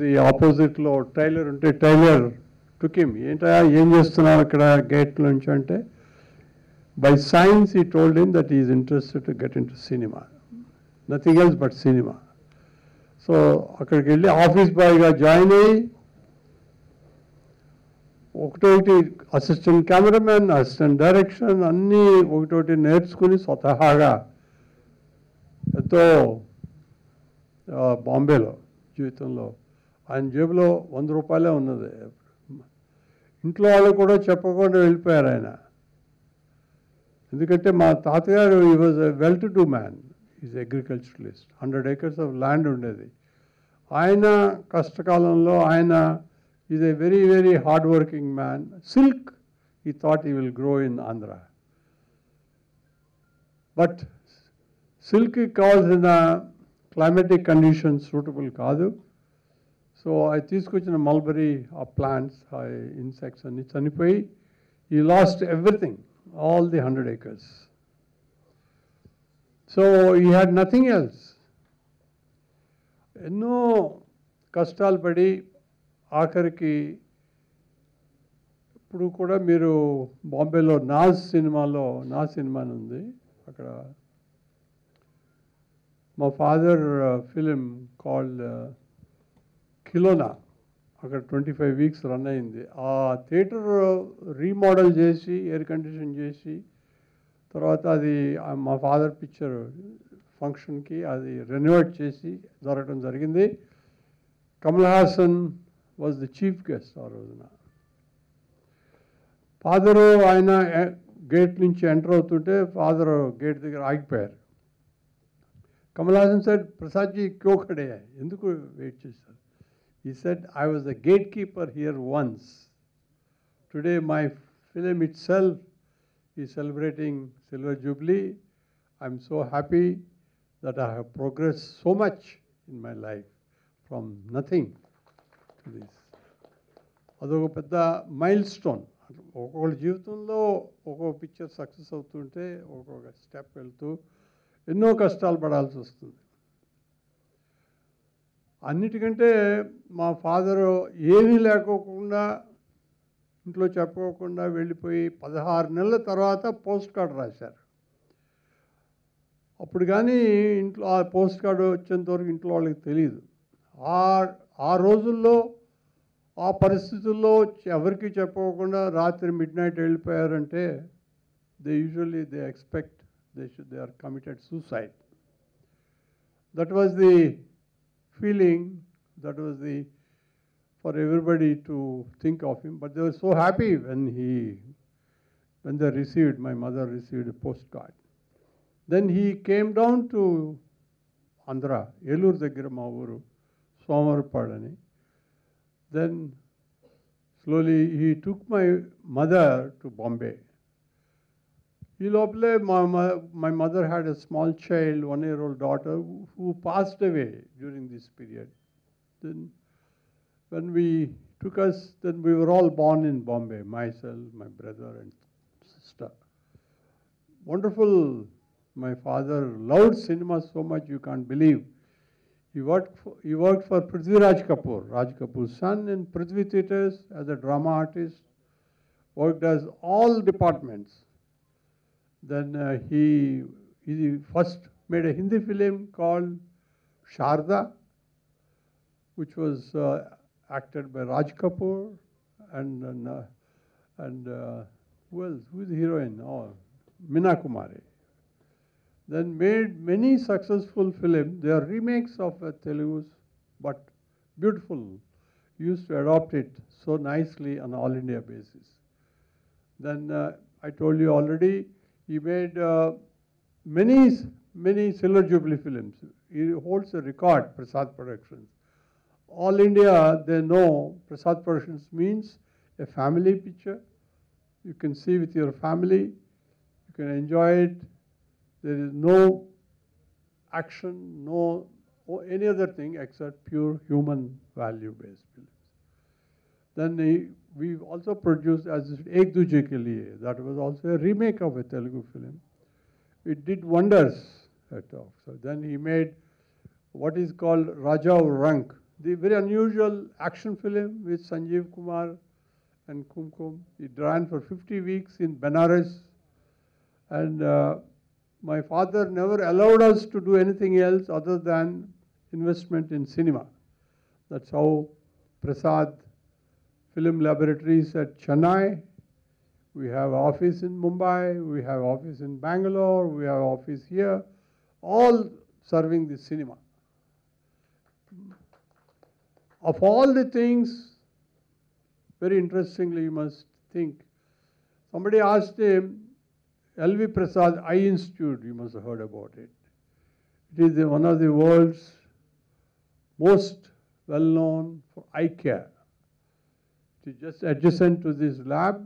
the opposite lo Taylor unte Taylor took him. Enta em chestunavu ikkada gate nunchi ante by signs he told him that he is interested to get into cinema. Nothing else but cinema. So అక్కడికి వెళ్ళి office బాయ్గా join అయ్యి ఒకటొకటి assistant cameraman, assistant direction అన్నీ ఒకటొకటి నేర్చుకుని స్వతహాగా ఎంతో బాంబేలో జీవితంలో ఆయన జేబులో 100 రూపాయలే ఉన్నది. ఇంట్లో వాళ్ళు కూడా చెప్పకుండా వెళ్ళిపోయారు ఆయన. ఎందుకంటే మా తాతగారు he was a well to do man. Is agriculturalist. 100 acres of land ఉండేది. ఆయన కష్టకాలంలో ఆయన is a very very hard working man. Silk he thought he will grow in Andhra. But సిల్క్కి కావాల్సిన క్లైమాటిక్ కండిషన్స్ సూటబుల్ కాదు. సో అది తీసుకొచ్చిన mulberry ఆ ప్లాంట్స్ ఆ ఇన్సెక్ట్స్ అన్నీ చనిపోయి he lost everything, all the 100 acres. So he had nothing else. ఎన్నో కష్టాలు పడి ఆఖరికి ఇప్పుడు కూడా మీరు బాంబేలో నాజ్ సినిమా ఉంది. అక్కడ మా ఫాదర్ ఫిలిం కాల్డ్ కిలోనా అక్కడ 25 weeks రన్ అయింది. ఆ థియేటర్ రీమోడల్ చేసి ఎయిర్ కండిషన్ చేసి తర్వాత అది మా ఫాదర్ పిక్చర్ ఫంక్షన్కి అది రెనోవేట్ చేసి జరగడం జరిగింది. Kamal Haasan was the chief guest ఆ రోజున. ఫాదరు ఆయన గేట్ నుంచి ఎంటర్ అవుతుంటే ఫాదర్ గేట్ దగ్గర ఆగిపోయారు. కమల్ హాసన్ సార్ ప్రసాద్జీ క్యో ఖడే హై, ఎందుకు వెయిట్ చేశారు? He said, I was the gatekeeper here once. Today my film itself is celebrating Silver Jubilee. I'm so happy that I have progressed so much in my life from nothing to this. అదొక పెద్ద mile stone. ఒక్కొక్క జీవితంలో ఒక్కొక్క picture success అవుతుంటే ఒక్కొక్క step వెళ్తూ ఎన్నో కష్టాలు పడాల్సి వస్తుంది. అన్నిటికంటే మా ఫాదరు ఏమీ లేకోకుండా ఇంట్లో చెప్పుకోకుండా వెళ్ళిపోయి 16 నెలల తర్వాత పోస్ట్ కార్డు రాశారు. అప్పుడు కానీ ఇంట్లో ఆ పోస్ట్ కార్డు వచ్చేంతవరకు ఇంట్లో వాళ్ళకి తెలియదు. ఆ రోజుల్లో ఆ పరిస్థితుల్లో ఎవరికి చెప్పుకోకుండా రాత్రి మిడ్నైట్ వెళ్ళిపోయారంటే they expect they are committed suicide. That was the feeling, that was for everybody to think of him. But they were so happy when they received, my mother received a postcard. Then he came down to Andhra, Elur దగ్గర మా ఊరు సోమరపాడని. Then slowly he took my mother to Bombay. ఈ లోపలే my mother had a small child, 1-year-old daughter, who passed away during this period. Then when we took us, then we were all born in Bombay, myself, my brother and sister. Wonderful. My father loved cinema so much you can't believe. He worked for Prithviraj Kapoor, Raj Kapoor's son, in Prithvi Theatres as a drama artist, worked as all departments. Then he first made a Hindi film called Sharda, which was acted by Raj Kapoor and who else? Who is the heroine? Oh, Meena Kumari. Then made many successful films. They are remakes of Telugu's, but beautiful. Used to adopt it so nicely on all India basis. Then I told you already, he made many Silver Jubilee films. He holds a record, Prasad Productions. All India, they know Prasad Productions means a family picture. You can see with your family. You can enjoy it. There is no action, no any other thing except pure human value-based films. Then we also produced as Ek Duje Ke Liye. That was also a remake of a Telugu film. It did wonders at all. So then he made what is called Raja Rank. the very unusual action film with Sanjeev Kumar and Kumkum. It ran for 50 weeks in Benares. And my father never allowed us to do anything else other than investment in cinema. That's how Prasad Film Laboratories at Chennai. We have office in Mumbai, we have office in Bangalore, we have office here, all serving the cinema. Of all the things, very interestingly, you must think, somebody asked him, L.V. Prasad Eye Institute, you must have heard about it. It is one of the world's most well-known for eye care. It is just adjacent to this lab.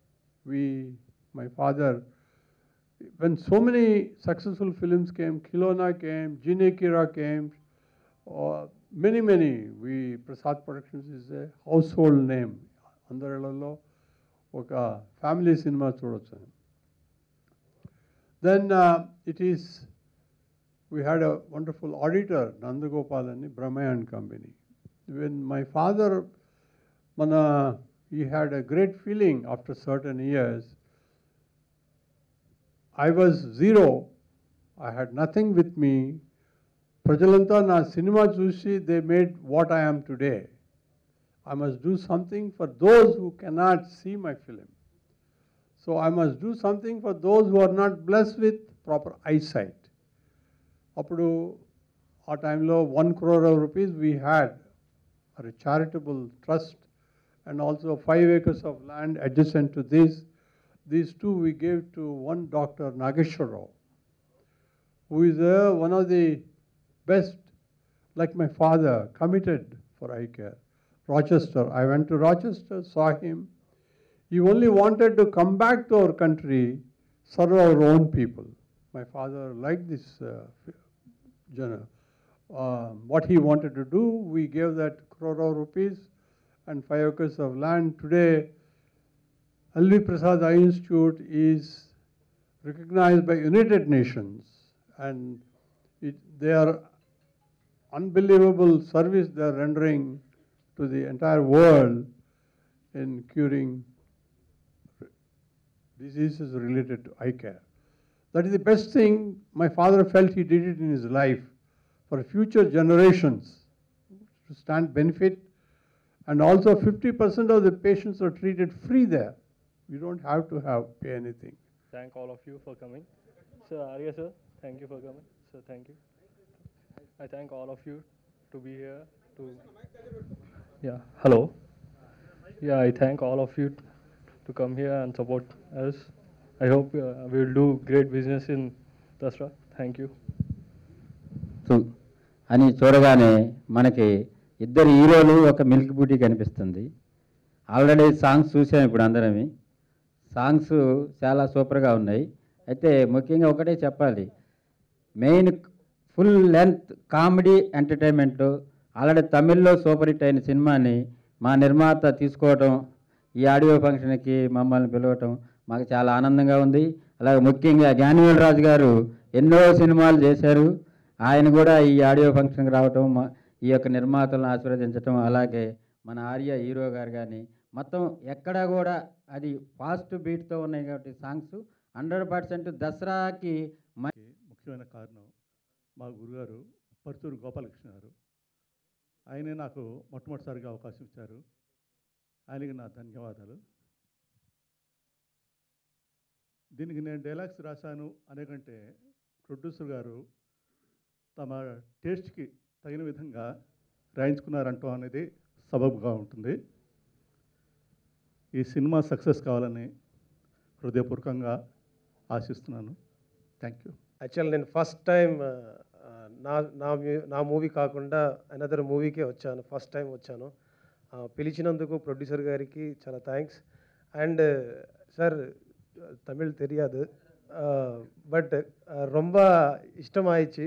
My father, when so many successful films came, Khilona came, Jine Kira came, many, Prasad Productions is a household name. Andaralalo, oka family cinema chodochu. Then we had a wonderful auditor, Nandagopalani, Brahma and Company. When my father, he had a great feeling after certain years. I was zero. I had nothing with me. Prajalanta na cinema chusi, they made what I am today. I must do something for those who cannot see my film. So I must do something for those who are not blessed with proper eyesight. Appudu, our time lo 1 crore rupees we had for a charitable trust, and also 5 acres of land adjacent to this. These two we gave to one Dr. Nageshwar Rao, who is one of the best, like my father, committed for eye care. Rochester, I went to Rochester, saw him. He only wanted to come back to our country, serve our own people. My father liked this what he wanted to do. We gave that crore of rupees and 5 acres of land. Today, L.V. Prasad Eye Institute is recognized by United Nations, and they are unbelievable service they are rendering to the entire world in curing diseases related to eye care. That is the best thing my father felt he did it in his life for future generations to stand benefit. And also 50% of the patients are treated free there. You don't have to pay anything. Thank all of you for coming. Sir, Arya sir, thank you for coming. Sir, thank you. I thank all of you to be here. Hello. Yeah, I thank all of you to come here and support us. I hope we will do great business in Dasra. Thank you. అని చూడగానే మనకి ఇద్దరు హీరోలు ఒక milk beauty కనిపిస్తుంది. Already songs చూసాం ఇప్పుడు అందరమే. Songs చాలా సూపర్గా ఉన్నాయి. అయితే ముఖ్యంగా ఒకటే చెప్పాలి, main full length comedy entertainment already తమిళ్లో సూపర్ హిట్ అయిన సినిమాని మా నిర్మాత తీసుకోవటం, ఈ ఆడియో ఫంక్షన్కి మమ్మల్ని పిలవటం మాకు చాలా ఆనందంగా ఉంది. అలాగే ముఖ్యంగా జ్ఞానవేల్ రాజు గారు ఎన్నో సినిమాలు చేశారు. ఆయన కూడా ఈ ఆడియో ఫంక్షన్కి రావటం, ఈ యొక్క నిర్మాతలను ఆశీర్వదించటం, అలాగే మన ఆర్య హీరో గారు కానీ మొత్తం ఎక్కడా కూడా అది ఫాస్ట్ బీట్తో ఉన్నాయి కాబట్టి సాంగ్స్ 100% దసరాకి ముఖ్యమైన కారణం మా గురుగారు పరుచూరు గోపాలకృష్ణ గారు. ఆయనే నాకు మొట్టమొదటిసారిగా అవకాశం ఇచ్చారు. ఆయనకి నా ధన్యవాదాలు. దీనికి నేను డైలాగ్స్ రాశాను అనే కంటే ప్రొడ్యూసర్ గారు తమ టేస్ట్కి తగిన విధంగా రాయించుకున్నారంటో అనేది సబబుగా ఉంటుంది. ఈ సినిమా సక్సెస్ కావాలని హృదయపూర్వకంగా ఆశిస్తున్నాను. Thank you. యాక్చువల్ నేను ఫస్ట్ టైం నా మూవీ కాకుండా అనదర్ మూవీకే వచ్చాను. ఫస్ట్ టైం వచ్చాను. పిలిచినందుకు ప్రొడ్యూసర్ గారికి చాలా థ్యాంక్స్. అండ్ సార్ தமிழ் தெரியாது, பட் ரொம்ப ఇష్టమాయిచి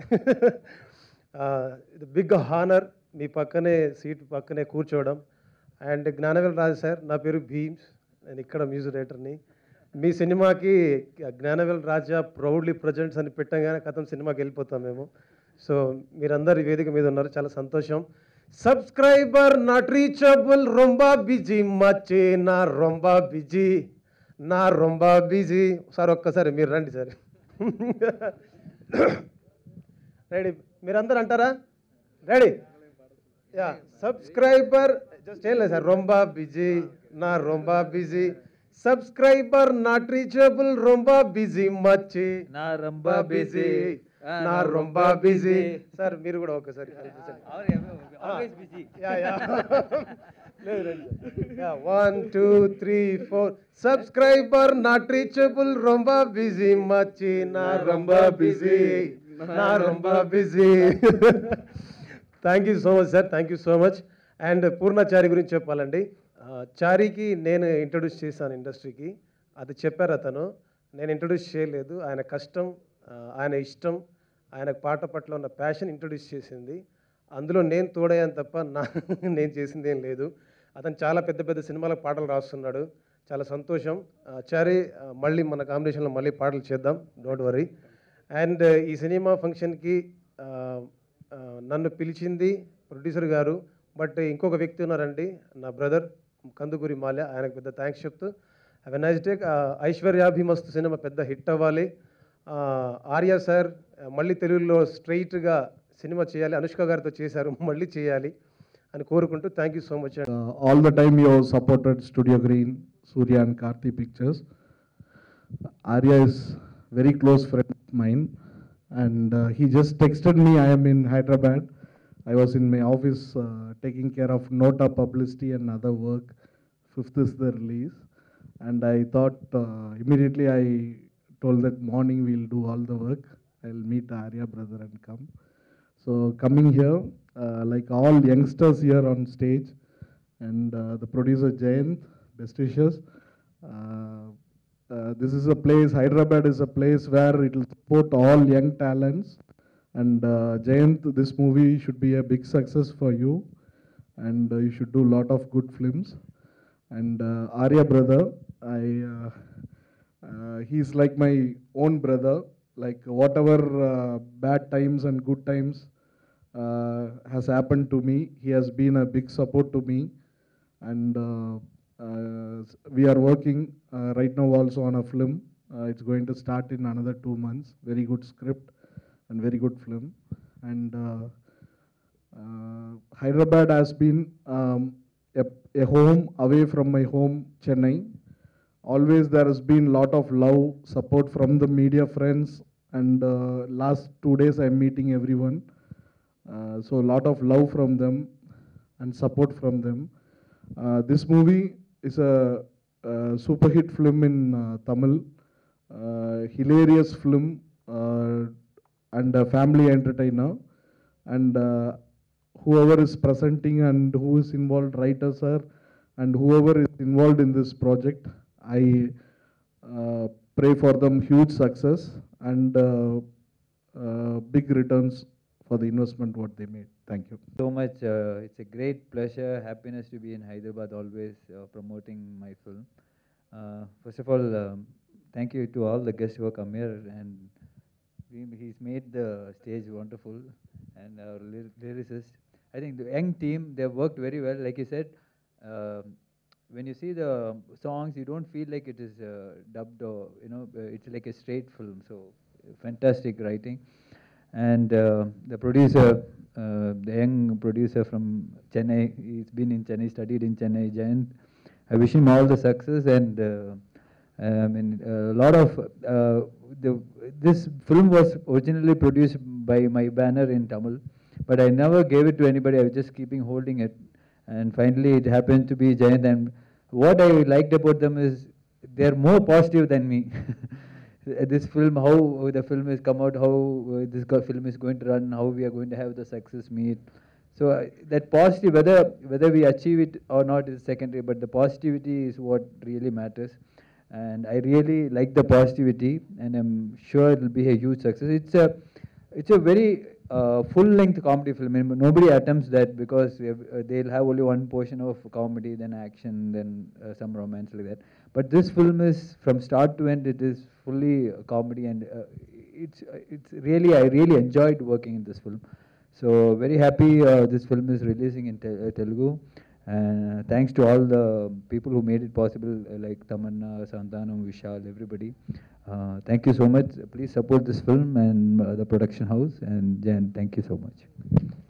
ఇది బిగ్ హానర్ మీ పక్కనే సీట్ పక్కనే కూర్చోవడం. అండ్ జ్ఞానవేల్ రాజు సార్, నా పేరు భీమ్స్, నేను ఇక్కడ మ్యూజిక్ డైరెక్టర్ని. మీ సినిమాకి జ్ఞానవేల్ రాజా ప్రౌడ్లీ ప్రజెంట్స్ అని పెట్టంగానే కథం సినిమాకి వెళ్ళిపోతాం మేము. సో మీరందరు ఈ వేదిక మీద ఉన్నారు, చాలా సంతోషం. సబ్స్క్రైబర్ నాట్ రీచబుల్ రొంబా బిజీ మచ్చే నా రొంబా బిజీ నా రొంబా బిజీ. సార్ ఒక్కసారి మీరు రండి సార్. రెడీ, మీరందరూ అంటారా? రెడీ? యా. సబ్స్క్రైబర్ జస్ట్ ఏం లేదు సార్, రొంబా బిజీ నా రొంబా బిజీ, సబ్స్క్రైబర్ నాట్ రీచబుల్ రొంబా బిజీ మచ్చే నా రొంబా బిజీ నా రొంబా బిజీ. సార్ మీరు కూడా ఒకసారి ఆల్వేస్ బిజీ. Yeah yeah. లేదు రండి సార్. 1 2 3 4 సబ్స్క్రైబర్ నాట్ రీచబుల్ రొంబా బిజీ మచ్చే నా రొంబా బిజీ నా రొంబా busy. Thank you so much sir, thank you so much. And Purnachari గురించి చెప్పాలండి. చారికి నేను ఇంట్రడ్యూస్ చేశాను ఇండస్ట్రీకి, అది చెప్పారు అతను. నేను ఇంట్రడ్యూస్ చేయలేదు, ఆయన కష్టం, ఆయన ఇష్టం, ఆయన పాట పట్ల ఉన్న ప్యాషన్ ఇంట్రడ్యూస్ చేసింది. అందులో నేను తోడయ్యాను తప్ప నేను చేసింది ఏం లేదు. అతను చాలా పెద్ద పెద్ద సినిమాలకు పాటలు రాస్తున్నాడు, చాలా సంతోషం. చారి, మళ్ళీ మన కాంబినేషన్లో మళ్ళీ పాటలు చేద్దాం, డోంట్ వరీ. అండ్ ఈ సినిమా ఫంక్షన్కి నన్ను పిలిచింది ప్రొడ్యూసర్ గారు, బట్ ఇంకొక వ్యక్తి ఉన్నారండి, నా బ్రదర్ కందుకూరి మాల్య, ఆయనకు పెద్ద థ్యాంక్స్ చెప్తూ have a nice day. Aishwaryabhimasthu సినిమా పెద్ద హిట్ అవ్వాలి. ఆర్య సార్ మళ్ళీ తెలుగులో స్ట్రైట్గా సినిమా చేయాలి, అనుష్క గారితో చేశారు, మళ్ళీ చేయాలి అని కోరుకుంటూ thank you so much. All the time you have supported Studio Green, Surya and Karthi Pictures. Arya is very close friend of mine, and he just texted me, I am in Hyderabad. I was in my office taking care of Nota publicity and other work. 5th is the release, and I thought immediately I told that morning we'll do all the work. I'll meet Arya brother and come. So coming here, like all youngsters here on stage, and the producer Jayant, best wishes. This is a place, Hyderabad is a place where it will support all young talents. And Jayant, this movie should be a big success for you, and you should do a lot of good films. And Arya brother, he's like my own brother. Like whatever bad times and good times has happened to me, he has been a big support to me. And we are working right now also on a film. It's going to start in another 2 months. Very good script and very good film. And Hyderabad has been a home away from my home, Chennai. Always there has been lot of love, support from the media friends, and last 2 days I'm meeting everyone. So a lot of love from them and support from them. This movie is a super hit film in Tamil, hilarious film, and a family entertainer. And whoever is presenting and who is involved, writers sir, and whoever is involved in this project, I pray for them huge success and big returns for the investment what they made. Thank you So much. It's a great pleasure, happiness to be in Hyderabad, always promoting my film. First of all, thank you to all the guests who have come here, and he's made the stage wonderful, and our lyricist. I think the young team, they've worked very well. Like you said, when you see the songs, you don't feel like it is dubbed or, it's like a straight film. So fantastic writing. And the producer, the young producer from Chennai, he's been in Chennai, studied in Chennai, Jayant. I wish him all the success, and a lot of this film was originally produced by my banner in Tamil, but I never gave it to anybody. I was just keeping holding it, and finally it happened to be Jayant. And what I liked about them is they're more positive than me. This film, how the film has come out, how this film is going to run, how we are going to have the success meet. So that positive, whether we achieve it or not is secondary, but the positivity is what really matters. And I really like the positivity, and I'm sure it will be a huge success. It's a very full-length comedy film. And nobody attempts that, because they'll have only one portion of comedy, then action, then some romance like that. But this film is, from start to end, it is fully comedy, and it's really, I really enjoyed working in this film. So very happy this film is releasing in Telugu. And thanks to all the people who made it possible, like Tamanna, Santanam, Vishal, everybody. Thank you so much. Please support this film and the production house. And Jan, thank you so much.